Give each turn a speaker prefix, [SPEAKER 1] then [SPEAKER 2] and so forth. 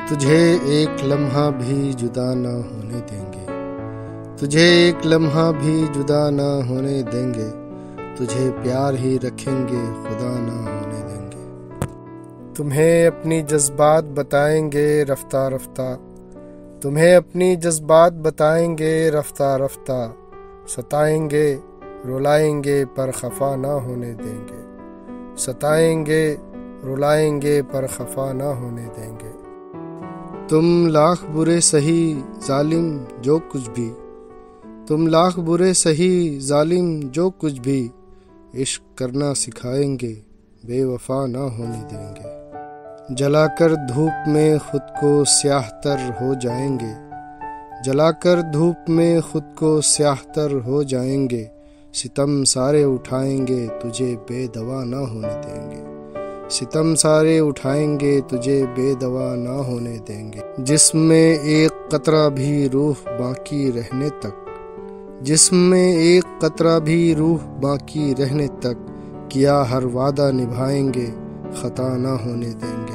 [SPEAKER 1] تجھے ایک لمحہ بھی جدا نہ ہونے دیں گے، تجھے ایک لمحہ بھی جدا نہ ہونے دیں گے، تجھے پیار ہی رکھیں گے، خدا نہ ہونے دیں گے۔ تمہیں اپنی جذبات بتائیں گے رفتہ رفتہ، تمہیں اپنی جذبات بتائیں گے رفتہ رفتہ، ستائیں گے رلائیں گے پر خفا نہ ہونے دیں گے، ستائیں گے رلائیں گے پر خفا نہ ہونے دیں گے۔ تم لاکھ برے سہی ظالم جو کچھ بھی، تم لاکھ برے سہی ظالم جو کچھ بھی، عشق کرنا سکھائیں گے، بے وفا نہ ہونے دیں گے۔ جلا کر دھوپ میں خود کو سیاہ تر ہو جائیں گے، جلا کر دھوپ میں خود کو سیاہ تر ہو جائیں گے، ستم سارے اٹھائیں گے، تجھے بے دوا نہ ہونے دیں گے، ستم سارے اٹھائیں گے، تجھے بے دوا نہ ہونے دیں گے۔ جسم میں ایک قطرہ بھی روح باقی رہنے تک، جسم میں ایک قطرہ بھی روح باقی رہنے تک، کیا ہر وعدہ نبھائیں گے، خطا نہ ہونے دیں گے۔